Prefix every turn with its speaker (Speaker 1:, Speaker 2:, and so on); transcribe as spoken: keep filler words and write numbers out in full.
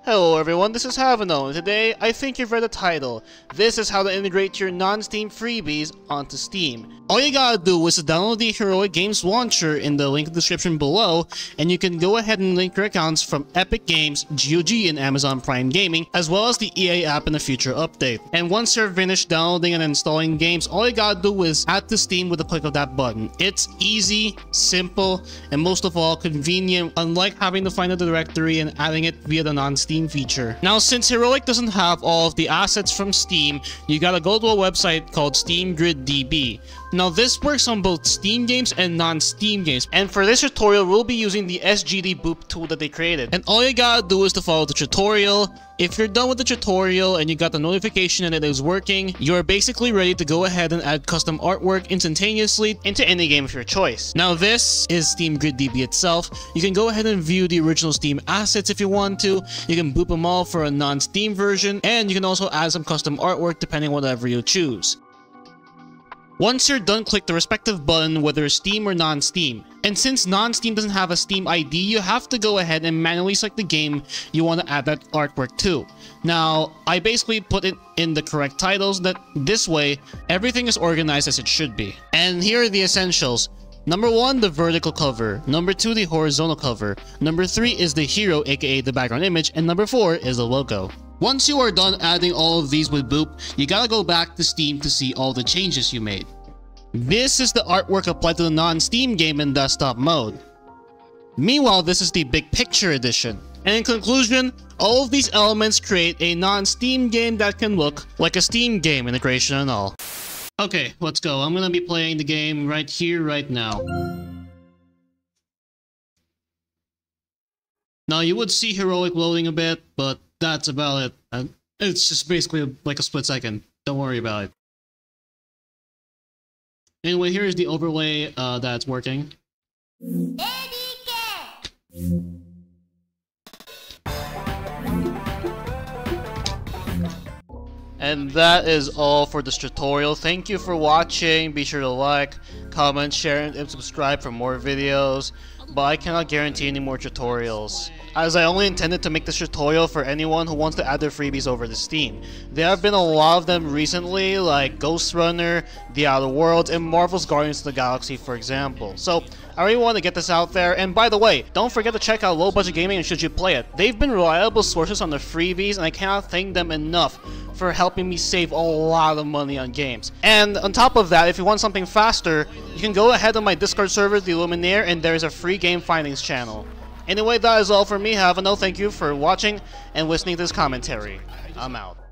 Speaker 1: Hello everyone, this is Havano, and today, I think you've read the title. This is how to integrate your non-Steam freebies onto Steam. All you gotta do is to download the Heroic Games launcher in the link in the description below, and you can go ahead and link your accounts from Epic Games, G O G, and Amazon Prime Gaming, as well as the E A app in a future update. And once you're finished downloading and installing games, all you gotta do is add to Steam with a click of that button. It's easy, simple, and most of all, convenient, unlike having to find a directory and adding it via the non-Steam feature. Now, since Heroic doesn't have all of the assets from Steam, you gotta go to a website called SteamGridDB. Now, this works on both Steam games and non-Steam games, and for this tutorial, we'll be using the S G D Boop tool that they created. And all you gotta do is to follow the tutorial. If you're done with the tutorial and you got the notification that it is working, you're basically ready to go ahead and add custom artwork instantaneously into any game of your choice. Now, this is SteamGridDB itself. You can go ahead and view the original Steam assets if you want to. You can boop them all for a non-Steam version, and you can also add some custom artwork depending on whatever you choose. Once you're done, click the respective button, whether Steam or non-Steam. And since non-Steam doesn't have a Steam I D, you have to go ahead and manually select the game you want to add that artwork to. Now, I basically put it in the correct titles, that this way, everything is organized as it should be. And here are the essentials. Number one, the vertical cover. Number two, the horizontal cover. Number three is the hero, aka the background image. And number four is the logo. Once you are done adding all of these with Boop, you gotta go back to Steam to see all the changes you made. This is the artwork applied to the non-Steam game in desktop mode. Meanwhile, this is the big picture edition. And in conclusion, all of these elements create a non-Steam game that can look like a Steam game, integration and all. Okay, let's go. I'm gonna be playing the game right here, right now. Now, you would see Heroic loading a bit, but that's about it. Uh, it's just basically like a split second. Don't worry about it. Anyway, here's the overlay uh, that's working. And that is all for this tutorial. Thank you for watching. Be sure to like, comment, share, and subscribe for more videos. But I cannot guarantee any more tutorials, as I only intended to make this tutorial for anyone who wants to add their freebies over to Steam. There have been a lot of them recently, like Ghost Runner, The Outer Worlds, and Marvel's Guardians of the Galaxy, for example. So, I really want to get this out there, and by the way, don't forget to check out Low Budget Gaming and Should You Play It. They've been reliable sources on the freebies, and I cannot thank them enough for helping me save a lot of money on games. And on top of that, if you want something faster, you can go ahead on my Discord server, The Luminaire, and there is a free game findings channel. Anyway, that is all for me. Have a no thank you for watching and listening to this commentary. I'm out.